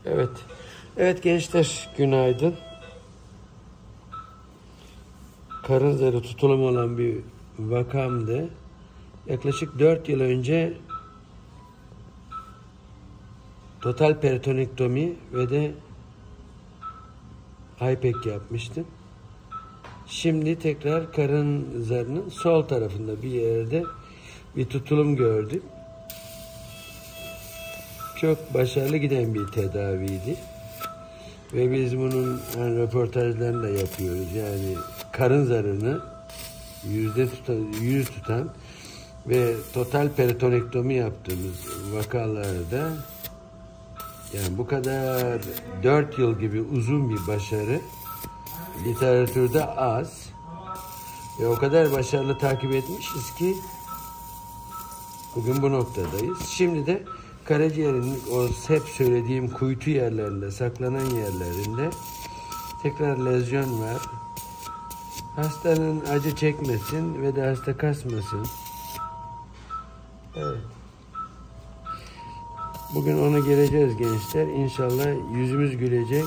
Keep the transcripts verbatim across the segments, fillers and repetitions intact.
Evet. Evet gençler, günaydın. Karın zarı tutulum olan bir vakamdı. Yaklaşık dört yıl önce total peritonektomi ve de HIPEC yapmıştım. Şimdi tekrar karın zarının sol tarafında bir yerde bir tutulum gördüm. Çok başarılı giden bir tedaviydi. Ve biz bunun yani röportajlarını da yapıyoruz. Yani karın zarını yüzde tutan, yüz tutan ve total peritonektomi yaptığımız vakalarda yani bu kadar dört yıl gibi uzun bir başarı literatürde az ve o kadar başarılı takip etmişiz ki bugün bu noktadayız. Şimdi de karaciğerin o hep söylediğim kuytu yerlerinde, saklanan yerlerinde tekrar lezyon var. Hastanın acı çekmesin ve de hasta kasmasın. Evet. Bugün onu gireceğiz gençler. İnşallah yüzümüz gülecek.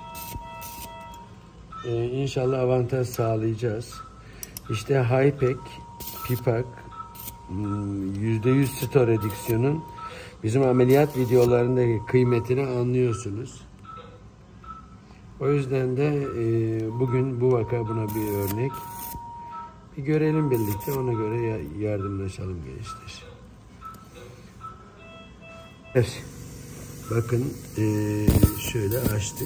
Ee, İnşallah avantaj sağlayacağız. İşte HIPEC, PIPAC, yüzde yüz storedüksiyonun bizim ameliyat videolarındaki kıymetini anlıyorsunuz. O yüzden de e, bugün bu vaka buna bir örnek. Bir görelim birlikte, ona göre yardımlaşalım gençler. Evet. Bakın e, şöyle açtık.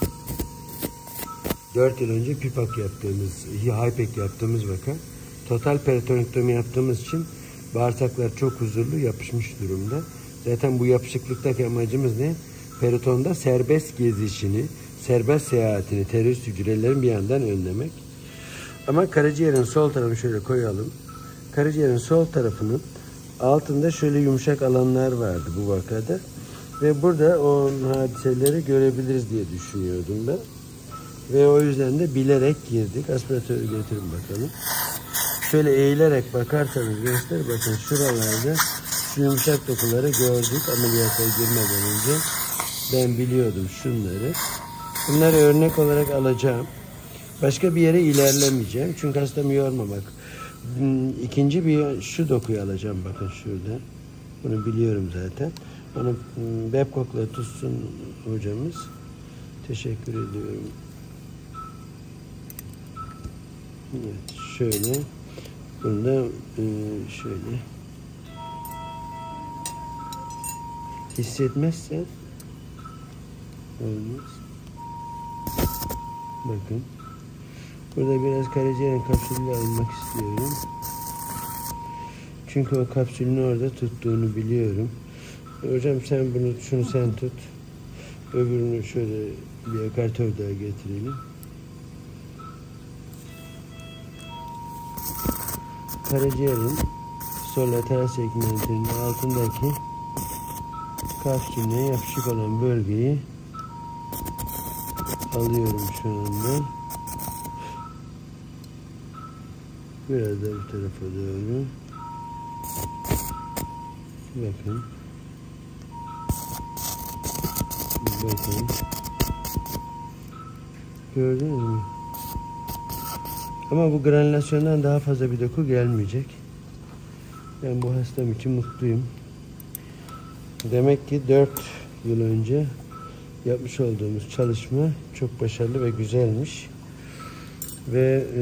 dört yıl önce PIPAC yaptığımız, HIPEC yaptığımız vaka. Total peritonektomi yaptığımız için bağırsaklar çok huzurlu, yapışmış durumda. Zaten bu yapışıklıktaki amacımız ne? Peritonda serbest gezişini, serbest seyahatini terörist hücrelerin bir yandan önlemek. Ama karaciğerin sol tarafını şöyle koyalım. Karaciğerin sol tarafının altında şöyle yumuşak alanlar vardı bu vakada. Ve burada o hadiseleri görebiliriz diye düşünüyordum ben. Ve o yüzden de bilerek girdik. Aspiratörü getirin bakalım. Şöyle eğilerek bakarsanız göster, bakın şuralarda şu yumuşak dokuları gördük ameliyata girmeden önce. Ben biliyordum şunları. Bunları örnek olarak alacağım. Başka bir yere ilerlemeyeceğim. Çünkü hastamı yormamak. İkinci bir şu dokuyu alacağım, bakın şurada. Bunu biliyorum zaten. Onu Babcock'la tutsun hocamız. Teşekkür ediyorum. Evet, şöyle. Bunu da şöyle. Hissetmezse olmaz. Bakın. Burada biraz karaciğerin kapsülünü almak istiyorum. Çünkü o kapsülün orada tuttuğunu biliyorum. Hocam sen bunu, şunu sen tut. Öbürünü şöyle bir ekartör daha getirelim. Karaciğerin sol lateral segmentinin altındaki kapsülüne yapışık olan bölgeyi alıyorum şu anda. Biraz da bu tarafa doğru. Bakın. Bakın. Gördünüz mü? Ama bu granülasyondan daha fazla bir doku gelmeyecek. Ben bu hastam için mutluyum. Demek ki dört yıl önce yapmış olduğumuz çalışma çok başarılı ve güzelmiş. Ve e,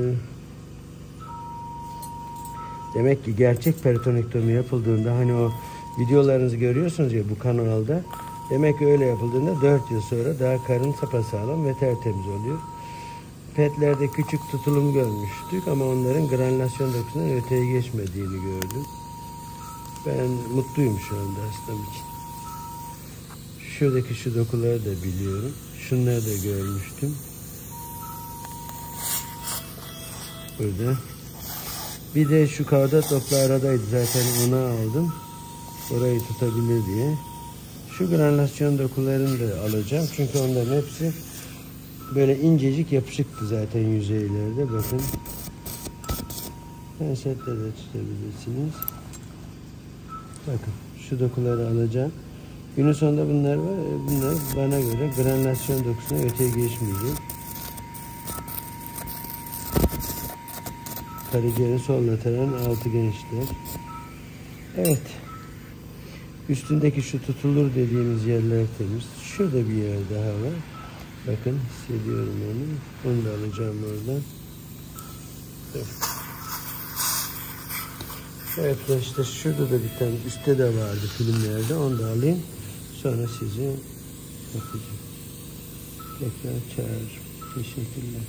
demek ki gerçek peritonektomi yapıldığında, hani o videolarınızı görüyorsunuz ya bu kanalda, demek ki öyle yapıldığında dört yıl sonra daha karın sapasağlam ve tertemiz oluyor. Petlerde küçük tutulum görmüştük ama onların granülasyon dokusundan öteye geçmediğini gördüm. Ben mutluyum şu anda hastam için. Şuradaki şu dokuları da biliyorum. Şunları da görmüştüm. Burada. Bir de şu kağıda toplu aradaydı. Zaten onu aldım. Orayı tutabilir diye. Şu granülasyon dokularını da alacağım. Çünkü onların hepsi böyle incecik yapışıktı zaten yüzeylerde. Bakın. Pensetle de tutabilirsiniz. Bakın şu dokuları alacağım. Günün sonunda bunlar var. Bunlar bana göre granülasyon dokusuna öteye geçmeyecek. Karaciğerin sol lateral altı genişler. Evet. Üstündeki şu tutulur dediğimiz yerler temiz. Şurada bir yer daha var. Bakın hissediyorum onu. Onu da alacağım oradan. Evet. Evet arkadaşlar, şurada da bir tane üstte de vardı filmlerde. Onu da alayım. Sonra sizi yapacağım. Tekrar çağırırım. Teşekkürler.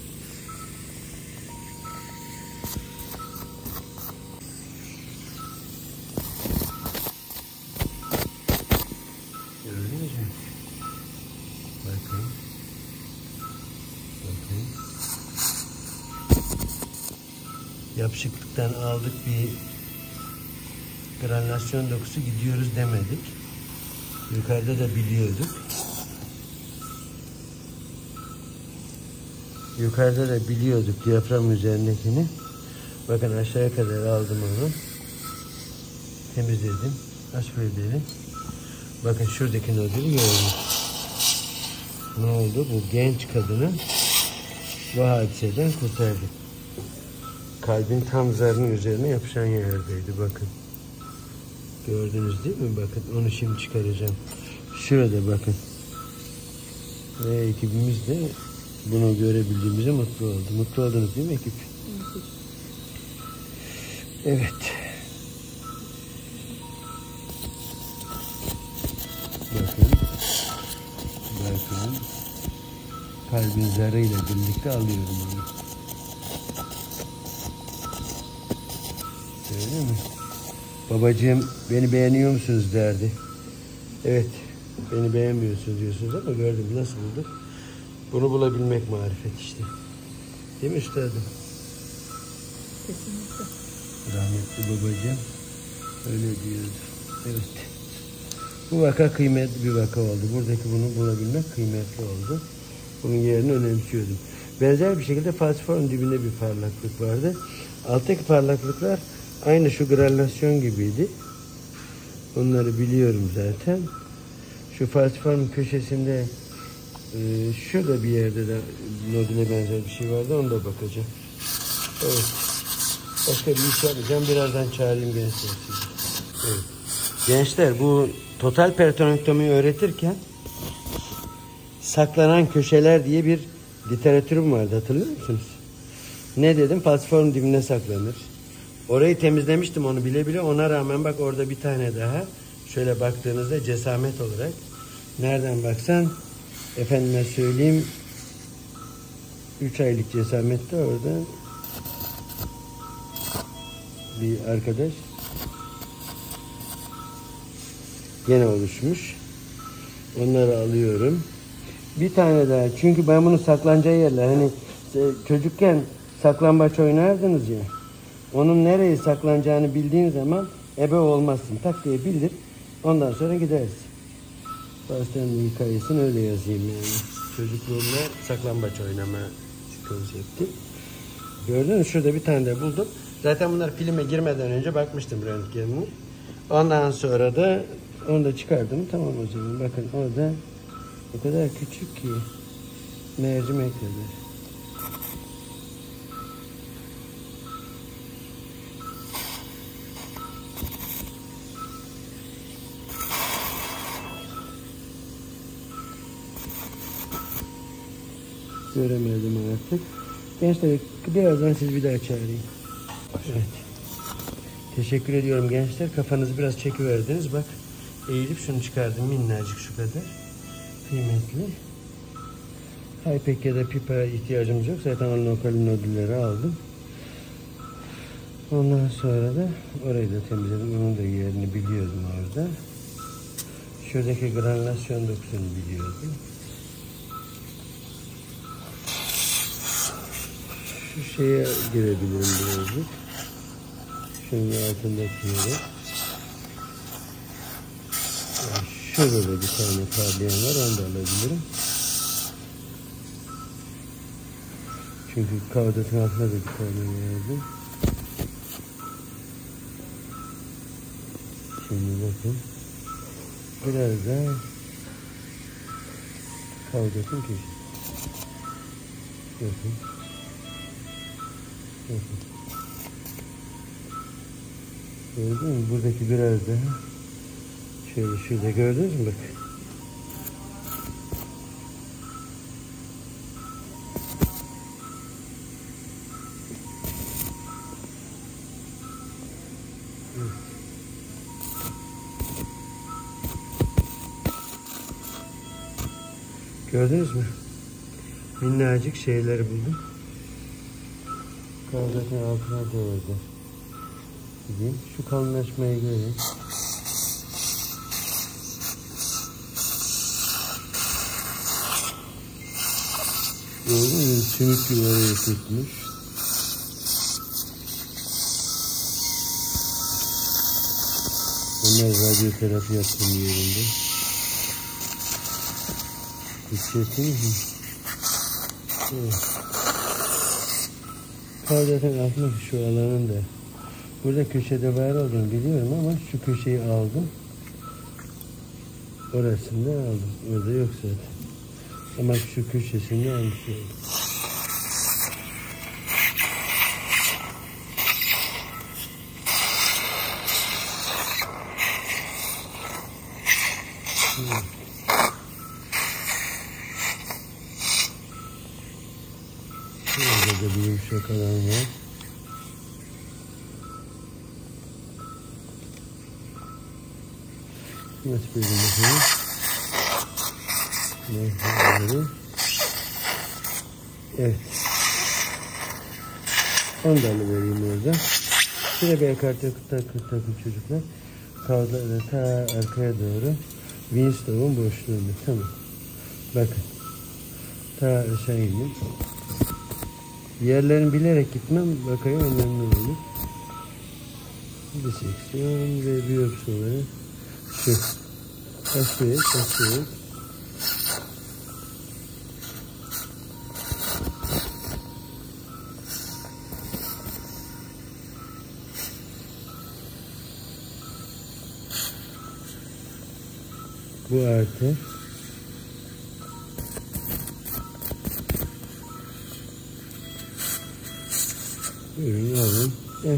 Gördünüz mü? Bakın. Bakın. Yapışıklıktan aldık bir granülasyon dokusu, gidiyoruz demedik. Yukarıda da biliyorduk. Yukarıda da biliyorduk diyafram üzerindekini. Bakın aşağıya kadar aldım onu. Temizledim. Aspiredim. Bakın şuradaki nodülü gördüm. Ne oldu? Bu genç kadını bu hadiseden kurtardı. Kalbin tam zarının üzerine yapışan yerdeydi. Bakın. Gördünüz değil mi? Bakın onu şimdi çıkaracağım. Şurada bakın. Ve ekibimiz de bunu görebildiğimize mutlu oldu. Mutlu oldunuz değil mi ekip? Evet. Bakın. Bakın. Kalbin zarıyla birlikte alıyorum onu. Öyle mi? Babacığım beni beğeniyor musunuz derdi. Evet. Beni beğenmiyorsunuz diyorsunuz ama gördüm nasıl bulduk. Bunu bulabilmek marifet işte. Değil mi üstadım? Kesinlikle. Rahmetli babacığım öyle diyordu. Evet. Bu vaka kıymetli bir vaka oldu. Buradaki bunu bulabilmek kıymetli oldu. Bunun yerini önemsiyordum. Benzer bir şekilde falciform dibinde bir parlaklık vardı. Alttaki parlaklıklar aynı şu granülasyon gibiydi. Onları biliyorum zaten. Şu falciform köşesinde e, şurada bir yerde de nodüle benzer bir şey vardı. Ona da bakacağım. Evet. Başka bir iş yapacağım. Birazdan çağırayım gençler sizi. Evet. Gençler bu total peritonektomiyi öğretirken saklanan köşeler diye bir literatürüm vardı. Hatırlıyor musunuz? Ne dedim? Falciform dibine saklanır. Orayı temizlemiştim onu bile bile. Ona rağmen bak orada bir tane daha. Şöyle baktığınızda cesamet olarak. Nereden baksan efendime söyleyeyim üç aylık cesamette orada bir arkadaş gene oluşmuş. Onları alıyorum. Bir tane daha. Çünkü ben bunu saklanacağı yerler. Hani çocukken saklambaç oynardınız ya. Onun nereye saklanacağını bildiğin zaman ebe olmazsın. Tak diye bildir. Ondan sonra gidersin. Pastanın hikayesini öyle yazayım yani. Çocukluğumda saklambaç oynama konsepti. Gördün mü? Şurada bir tane de buldum. Zaten bunlar filme girmeden önce bakmıştım röntgenine. Ondan sonra da onu da çıkardım. Tamam o zaman. Bakın orada o kadar küçük ki mercimek kadar. Göremedim artık. Gençler birazdan siz bir daha çağırayım. Evet. Teşekkür ediyorum gençler. Kafanızı biraz çekiverdiniz. Bak eğilip şunu çıkardım. Minnacık şu kadar. Kıymetli. Hypek ya da pipa ihtiyacımız yok. Zaten o lokal nodülleri aldım. Ondan sonra da orayı da temizledim. Onun da yerini biliyordum orada. Şuradaki granülasyon dokusunu biliyordum. Şu şeye girebilirim birazcık. Şunun altındaki yere. Yani şurada da bir tane parlayan var. Onu da alabilirim. Çünkü kavdatın altında da bir tane vardı. Şimdi bakın. Biraz daha kavgasın ki. Bakın. Bakın. Gördün mü? Buradaki biraz daha şöyle şurada gördünüz mü? Bak. Gördünüz mü? Minnacık şeyleri buldum. Kavgatın altına doğru gideyim. Şu kalınlaşmayı göreyim. Gördün mü? Sümük gibi oraya tutmuş. Onlar radyoterapi yaptığım yerinde. Hissettiniz mi? Evet. Kavgatın altında şu alanın da. Burada köşede var olduğunu biliyorum ama şu köşeyi aldım. Orasını da aldım. Orada yok zaten. Ama şu köşesinde almış oldum. Hmm. Burada da bir yumuşak alan var. Nasıl bir bakalım? Ne? Evet. on tane vereyim orada. Şuraya bir akartı takı takı çocuklar. Kavgaları ta arkaya doğru. Winstow'un boşluğunda. Tamam. Bakın. Ta aşağı indim. Yerlerini bilerek gitmem. Bakayım önemli olur. Diseksiyon ve biyopsi olarak şu. Açıyor, açıyor. Bu arter. Ürünü alın. Evet.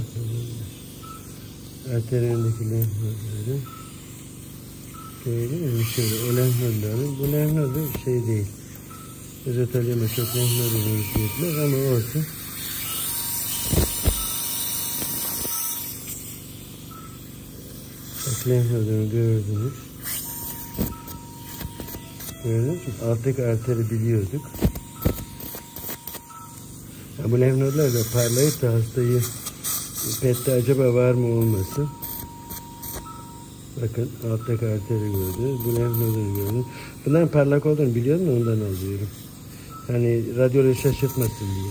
Arterindeki lenfnodları. Şöyle mi? Şöyle o lenfnodları. Bu lenfnodu şey değil. Özetelyama çok lenfnodu yetmez ama olsun. Bak lenfnodunu gördünüz. Gördünüz mü? Alttaki arteri biliyorduk. Ya bu lenfnodlar da parlayıp da hastayı pette acaba var mı olmasın. Bakın alttaki arteri gördünüz. Bu lenfnodunu gördünüz. Bunların parlak olduğunu biliyordum da ondan alıyorum. Hani radyoloji şaşırtmasın diye.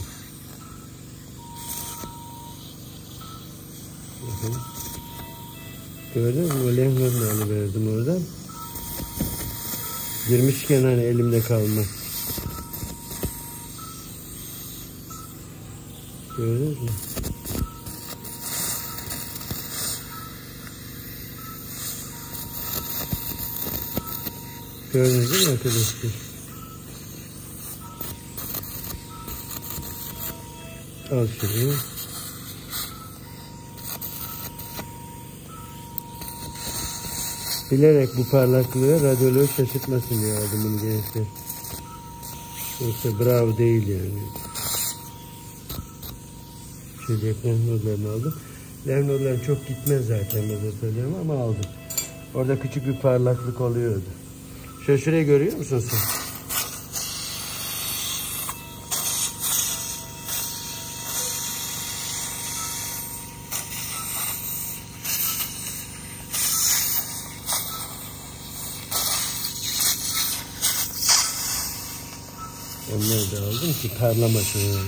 Bakın. Gördünüz mü? O lenfnodunu alıverdim oradan. Girmişken hani elimde kalmaz. Gördünüz mü? Gördünüz değil mi arkadaşlar? Al şurayı. Bilerek bu parlaklığı radyoloji şaşırtmasın diye aldım bunu gençler. Yoksa bravo değil yani. Şöyle lenfnodlarını aldım. Lenfnodların çok gitmez zaten mezotellerime ama aldım. Orada küçük bir parlaklık oluyordu. Şöyle şurayı görüyor musun sen? Onları da aldım ki parlamasın yani.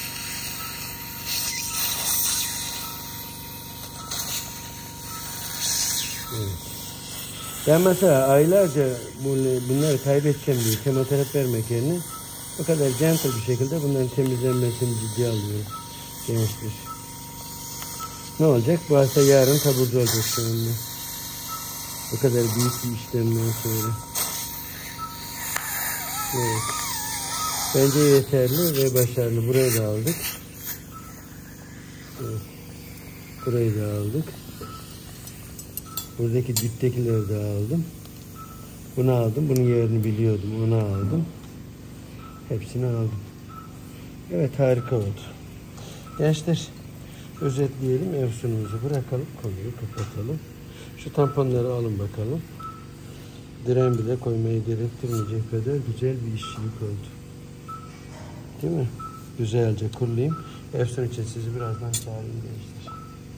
Evet. Ben mesela aylarca bunları kaybedeceğim diye kemoterapi vermek yerine o kadar gentle bir şekilde bunların temizlenmesini ciddiye alıyorum. Gençler. Ne olacak? Bu hasta yarın taburcu olacak sonunda. O kadar büyük bir işlemden sonra. Evet. Bence yeterli ve başarılı. Burayı da aldık. Evet. Burayı da aldık. Buradaki diptekileri de aldım. Bunu aldım. Bunun yerini biliyordum. Onu aldım. Hepsini aldım. Evet, harika oldu. Gençler, özetleyelim. Efsunumuzu bırakalım. Konuyu kapatalım. Şu tamponları alın bakalım. Diren bile koymayı gerektirmeyecek kadar güzel bir işçilik oldu. Değil mi? Güzelce kurulayım. Efsun için sizi birazdan çağırayım gençler.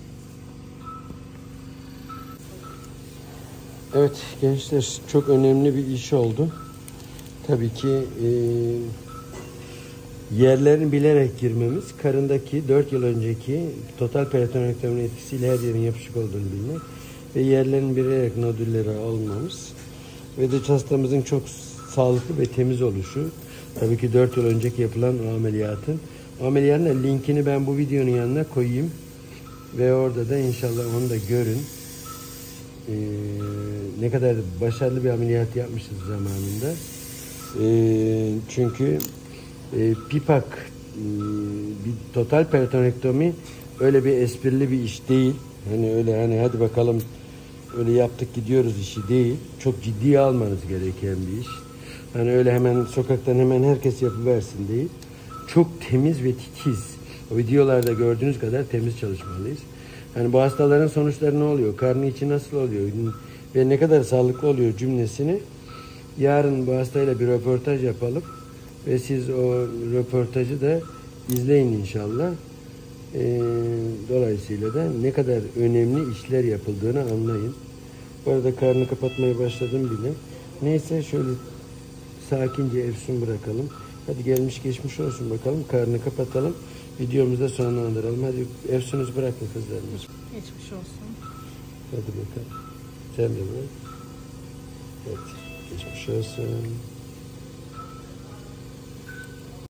Evet gençler, çok önemli bir iş oldu. Tabii ki e, yerlerini bilerek girmemiz, karındaki dört yıl önceki total peritoneektominin etkisiyle her yerin yapışık olduğunu bilmek ve yerlerini bilerek nodülleri almamız ve de hastamızın çok sağlıklı ve temiz oluşu. Tabii ki dört yıl önceki yapılan o ameliyatın. O ameliyatın linkini ben bu videonun yanına koyayım ve orada da inşallah onu da görün. Ee, ne kadar başarılı bir ameliyat yapmışız zamanında. Ee, çünkü e, PIPAK e, bir total peritonektomi öyle bir esprili bir iş değil. Hani öyle hani hadi bakalım öyle yaptık gidiyoruz işi değil. Çok ciddiye almanız gereken bir iş. Hani öyle hemen sokaktan hemen herkes yapıversin değil. Çok temiz ve titiz. O videolarda gördüğünüz kadar temiz çalışmalıyız. Hani bu hastaların sonuçları ne oluyor? Karnı içi nasıl oluyor? Ve ne kadar sağlıklı oluyor cümlesini yarın bu hastayla bir röportaj yapalım. Ve siz o röportajı da izleyin inşallah. Ee, dolayısıyla da ne kadar önemli işler yapıldığını anlayın. Bu arada karnı kapatmaya başladım bile. Neyse şöyle sakince efsun bırakalım. Hadi gelmiş geçmiş olsun bakalım. Karnı kapatalım. Videomuzu da sonlandıralım. Hadi efsunuzu bırakın kızlarımız. Geçmiş olsun. Hadi bakalım. Sen de bırak. Evet. Geçmiş olsun.